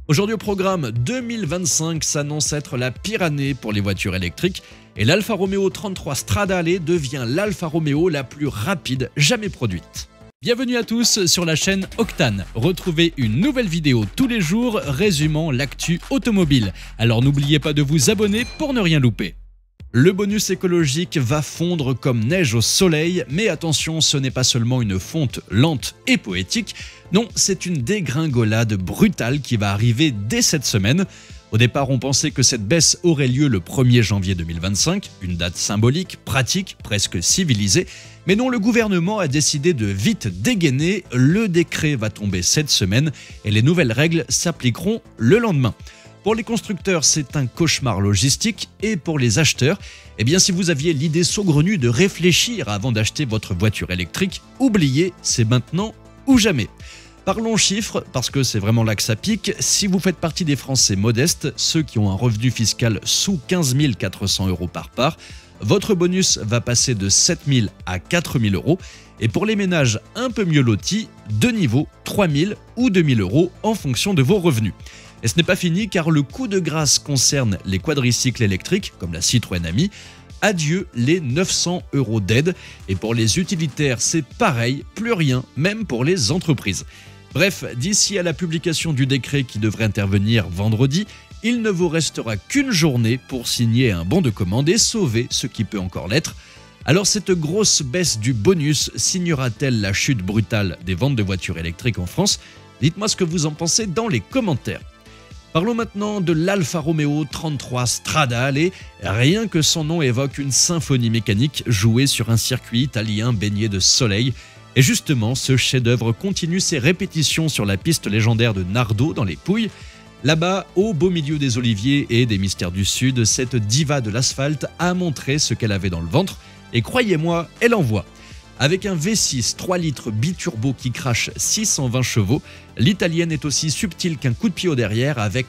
Aujourd'hui au programme, 2025 s'annonce être la pire année pour les voitures électriques et l'Alfa Romeo 33 Stradale devient l'Alfa Romeo la plus rapide jamais produite. Bienvenue à tous sur la chaîne Octane. Retrouvez une nouvelle vidéo tous les jours résumant l'actu automobile. Alors n'oubliez pas de vous abonner pour ne rien louper. Le bonus écologique va fondre comme neige au soleil, mais attention, ce n'est pas seulement une fonte lente et poétique, non, c'est une dégringolade brutale qui va arriver dès cette semaine. Au départ, on pensait que cette baisse aurait lieu le 1er janvier 2025, une date symbolique, pratique, presque civilisée, mais non, le gouvernement a décidé de vite dégainer, le décret va tomber cette semaine et les nouvelles règles s'appliqueront le lendemain. Pour les constructeurs, c'est un cauchemar logistique et pour les acheteurs, eh bien si vous aviez l'idée saugrenue de réfléchir avant d'acheter votre voiture électrique, oubliez, c'est maintenant ou jamais. Parlons chiffres, parce que c'est vraiment là que ça pique. Si vous faites partie des Français modestes, ceux qui ont un revenu fiscal sous 15 400 € par part, votre bonus va passer de 7 000 à 4 000 €. Et pour les ménages un peu mieux lotis, deux niveaux, 3 000 ou 2 000 € en fonction de vos revenus. Et ce n'est pas fini car le coup de grâce concerne les quadricycles électriques, comme la Citroën Ami. Adieu les 900 € d'aide. Et pour les utilitaires, c'est pareil, plus rien, même pour les entreprises. Bref, d'ici à la publication du décret qui devrait intervenir vendredi, il ne vous restera qu'une journée pour signer un bon de commande et sauver ce qui peut encore l'être. Alors cette grosse baisse du bonus signera-t-elle la chute brutale des ventes de voitures électriques en France? Dites-moi ce que vous en pensez dans les commentaires. Parlons maintenant de l'Alfa Romeo 33 Stradale. Rien que son nom évoque une symphonie mécanique jouée sur un circuit italien baigné de soleil. Et justement, ce chef-d'œuvre continue ses répétitions sur la piste légendaire de Nardo dans les Pouilles. Là-bas, au beau milieu des oliviers et des mystères du Sud, cette diva de l'asphalte a montré ce qu'elle avait dans le ventre. Et croyez-moi, elle envoie. Avec un V6 3 litres biturbo qui crache 620 chevaux, l'italienne est aussi subtile qu'un coup de pied au derrière avec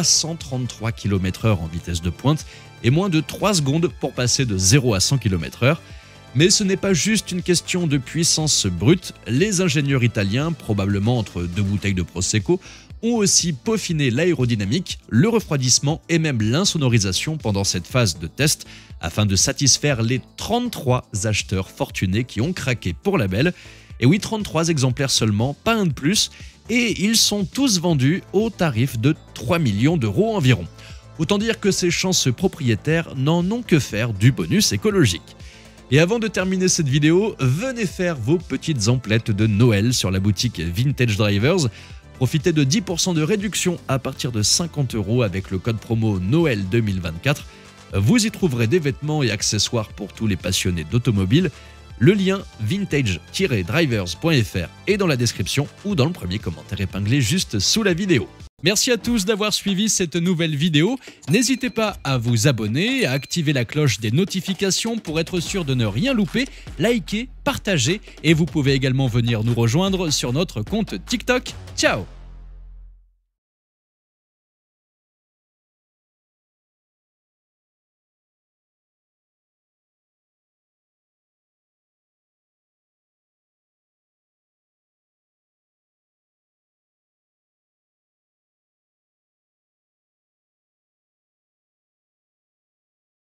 333 km/h en vitesse de pointe et moins de 3 secondes pour passer de 0 à 100 km/h. Mais ce n'est pas juste une question de puissance brute, les ingénieurs italiens, probablement entre deux bouteilles de Prosecco, ont aussi peaufiné l'aérodynamique, le refroidissement et même l'insonorisation pendant cette phase de test afin de satisfaire les 33 acheteurs fortunés qui ont craqué pour la belle. Et oui, 33 exemplaires seulement, pas un de plus, et ils sont tous vendus au tarif de 3 millions € environ. Autant dire que ces chanceux propriétaires n'en ont que faire du bonus écologique. Et avant de terminer cette vidéo, venez faire vos petites emplettes de Noël sur la boutique Vintage Drivers. Profitez de 10% de réduction à partir de 50 € avec le code promo Noël 2024. Vous y trouverez des vêtements et accessoires pour tous les passionnés d'automobile. Le lien vintage-drivers.fr est dans la description ou dans le premier commentaire épinglé juste sous la vidéo. Merci à tous d'avoir suivi cette nouvelle vidéo. N'hésitez pas à vous abonner, à activer la cloche des notifications pour être sûr de ne rien louper, liker, partager et vous pouvez également venir nous rejoindre sur notre compte TikTok. Ciao!